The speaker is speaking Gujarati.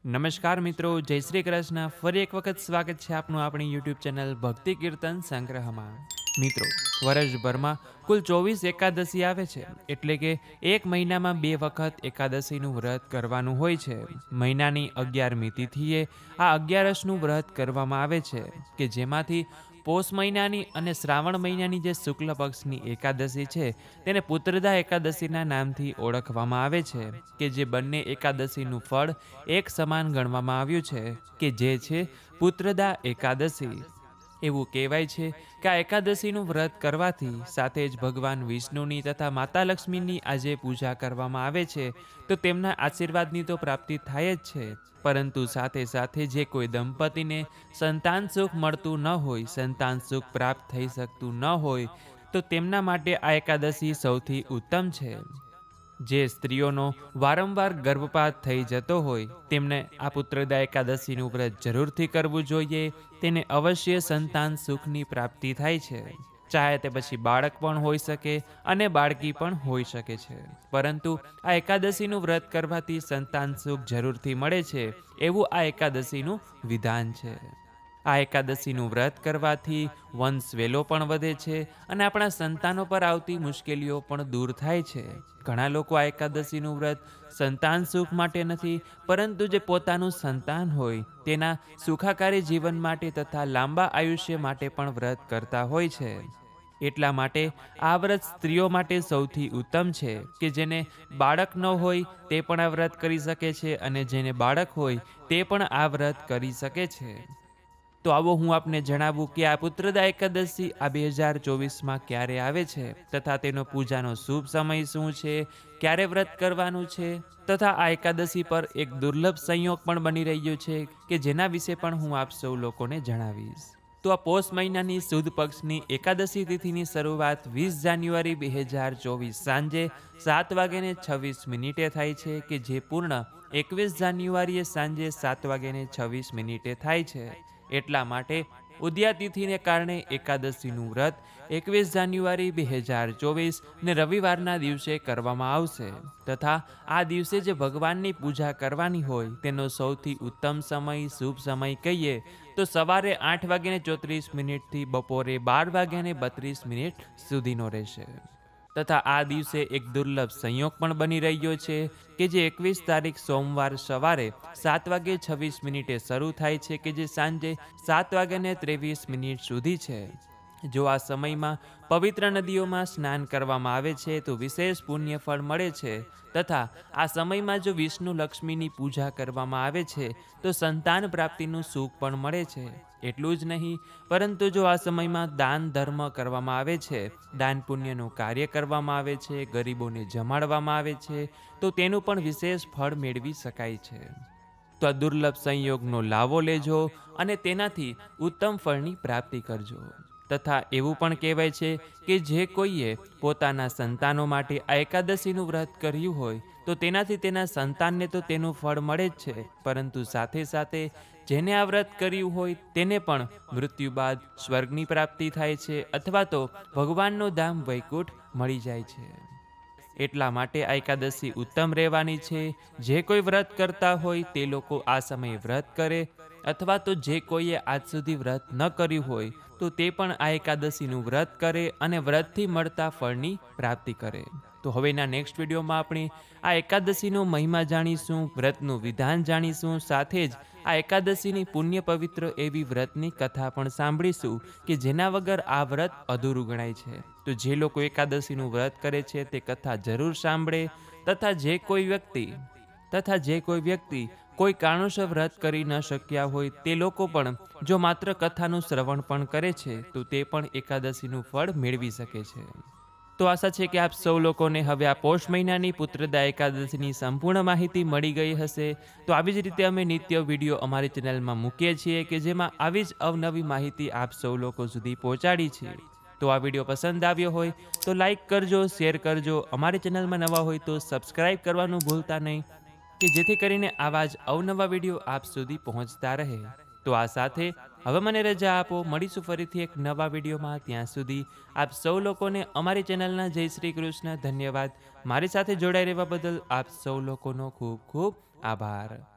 નમસ્કાર મિત્રો, જય શ્રી કૃષ્ણ। ફરી એક વખત સ્વાગત છે આપનું આપણી યુટ્યુબ ચેનલ ભક્તિ કીર્તન સંગ્રહમાં। મિત્રો, વર્ષભરમાં કુલ 24 એકાદશી આવે છે, એટલે કે એક મહિનામાં 2 વખત એકાદશીનું વ્રત કરવાનું હોય છે। મહિનાની 11મી તિથિએ આ 11સનું વ્રત કરવામાં આવે છે કે જેમાંથી પોષ મહિનાની અને શ્રાવણ મહિનાની જે શુક્લ પક્ષની એકાદશી છે તેને પુત્રદા એકાદશીના નામથી ઓળખવામાં આવે છે કે જે બંને એકાદશીનું ફળ એક સમાન ગણવામાં આવ્યું છે કે જે છે પુત્રદા એકાદશી। એવું કહેવાય છે કે આ એકાદશીનું વ્રત કરવાથી સાથે જ ભગવાન વિષ્ણુની તથા માતા લક્ષ્મીની આજે પૂજા કરવામાં આવે છે તો તેમના આશીર્વાદની તો પ્રાપ્તિ થાય જ છે, પરંતુ સાથે સાથે જે કોઈ દંપતીને સંતાન સુખ મળતું ન હોય, સંતાન સુખ પ્રાપ્ત થઈ શકતું ન હોય તો તેમના માટે આ એકાદશી સૌથી ઉત્તમ છે। જે સ્ત્રીઓનો વારંવાર ગર્ભપાત થઈ જતો હોય તેમને આ પુત્રદા એકાદશીનું વ્રત જરૂરથી કરવું જોઈએ। તેને અવશ્ય સંતાન સુખની પ્રાપ્તિ થાય છે, ચાહે તે પછી બાળક પણ હોઈ શકે અને બાળકી પણ હોઈ શકે છે, પરંતુ આ એકાદશીનું વ્રત કરવાથી સંતાન સુખ જરૂરથી મળે છે એવું આ એકાદશીનું વિધાન છે। આ એકાદશીનું વ્રત કરવાથી વંશ વેલો પણ વધે છે અને આપણા સંતાનો પર આવતી મુશ્કેલીઓ પણ દૂર થાય છે। ઘણા લોકો આ એકાદશીનું વ્રત સંતાન સુખ માટે નથી, પરંતુ જે પોતાનું સંતાન હોય તેના સુખાકારી જીવન માટે તથા લાંબા આયુષ્ય માટે પણ વ્રત કરતા હોય છે। એટલા માટે આ વ્રત સ્ત્રીઓ માટે સૌથી ઉત્તમ છે કે જેને બાળક ન હોય તે પણ આ વ્રત કરી શકે છે અને જેને બાળક હોય તે પણ આ વ્રત કરી શકે છે। તો આવો હું આપને જણાવું કે આ પુત્રદા એકાદશી આ 2024માં ક્યારે આવે છે તથા તેનો પૂજાનો શુભ સમય શું છે, ક્યારે વ્રત કરવાનું છે તથા આ એકાદશી પર એક દુર્લભ સંયોગ પણ બની રહ્યો છે કે જેના વિશે પણ હું આપ સૌ લોકોને જણાવીશ। તો આ પોષ મહિનાની સુદ પક્ષની એકાદશી તિથિની શરૂઆત 20 જાન્યુઆરી 2024 સાંજે 7:26 થાય છે કે જે પૂર્ણ 21 જાન્યુઆરીએ સાંજે 7:26 થાય છે। એટલા માટે ઉદયા તિથિને કારણે એકાદશીનું વ્રત 21 જાન્યુઆરી 2024 ને રવિવારના દિવસે કરવામાં આવશે તથા આ દિવસે જે ભગવાનની પૂજા કરવાની હોય તેનો સૌથી ઉત્તમ સમય, શુભ સમય કહીએ તો સવારે 8:34 થી બપોરે 12:32 સુધીનો રહેશે તથા આ દિવસે એક દુર્લભ સંયોગ પણ બની રહ્યો છે કે જે 21 તારીખ સોમવાર સવારે 7:26 શરૂ થાય છે કે જે સાંજે 7:23 સુધી છે। જો આ સમયમાં પવિત્ર નદીઓમાં સ્નાન કરવામાં આવે છે તો વિશેષ પુણ્ય ફળ મળે છે તથા આ સમયમાં જો વિષ્ણુ લક્ષ્મીની પૂજા કરવામાં આવે છે તો સંતાન પ્રાપ્તિનું સુખ પણ મળે છે। એટલું જ નહીં, પરંતુ જો આ સમયમાં દાન ધર્મ કરવામાં આવે છે, દાન પુણ્યનું કાર્ય કરવામાં આવે છે, ગરીબોને જમાડવામાં આવે છે તો તેનું પણ વિશેષ ફળ મેળવી શકાય છે। તો આ દુર્લભ સંયોગનો લાવો લેજો અને તેનાથી ઉત્તમ ફળની પ્રાપ્તિ કરજો તથા એવું પણ કહેવાય છે કે જે કોઈએ પોતાના સંતાનો માટે આ એકાદશીનું વ્રત કર્યું હોય તો તેનાથી તેના સંતાનને તો તેનું ફળ મળે જ છે, પરંતુ સાથે સાથે જેને આ વ્રત કર્યું હોય તેને પણ મૃત્યુ બાદ સ્વર્ગની પ્રાપ્તિ થાય છે અથવા તો ભગવાનનું ધામ વૈકુંઠ મળી જાય છે। એટલા માટે આ એકાદશી ઉત્તમ રહેવાની છે। જે કોઈ વ્રત કરતા હોય તે લોકો આ સમયે વ્રત કરે અથવા તો જે કોઈએ આજ સુધી વ્રત ન કર્યું હોય તો તે પણ આ એકાદશીનું વ્રત કરે અને વ્રતથી મળતા ફળની પ્રાપ્તિ કરે। તો હવેના નેક્સ્ટ વિડીયોમાં આપણે આ એકાદશીનો મહિમા જાણીશું, વ્રતનું વિધાન જાણીશું, સાથે જ આ એકાદશીની પુણ્ય પવિત્ર એવી વ્રતની કથા પણ સાંભળીશું કે જેના વગર આ વ્રત અધૂરું ગણાય છે। તો જે લોકો એકાદશીનું વ્રત કરે છે તે કથા જરૂર સાંભળે તથા જે કોઈ વ્યક્તિ કોઈ કારણોસર વ્રત કરી ન શક્યા હોય તે લોકો પણ જો માત્ર કથાનું શ્રવણ પણ કરે છે તો તે પણ એકાદશીનું ફળ મેળવી શકે છે। તો આશા છે કે આપ સૌ લોકોને હવે આ પોષ મહિનાની પુત્રદા એકાદશીની સંપૂર્ણ માહિતી મળી ગઈ હશે। તો આવી જ રીતે અમે નિત્ય વિડીયો અમારી ચેનલમાં મૂકીએ છીએ કે જેમાં આવી જ અવનવી માહિતી આપ સૌ લોકો સુધી પહોંચાડી છે। તો આ વિડીયો પસંદ આવ્યો હોય તો લાઈક કરજો, શેર કરજો, અમારી ચેનલમાં નવા હોય તો સબસ્ક્રાઈબ કરવાનું ભૂલતા નહીં કે જેથી કરીને આવા જ અવનવા વિડીયો આપ સુધી પહોંચતા રહે। તો આ સાથે હવે મને રજા આપો, મળીશું ફરીથી એક નવા વિડીયોમાં। ત્યાં સુધી આપ સૌ લોકોને અમારી ચેનલના જય શ્રી કૃષ્ણ, ધન્યવાદ। મારી સાથે જોડાઈ રહેવા બદલ આપ સૌ લોકોનો ખૂબ ખૂબ આભાર।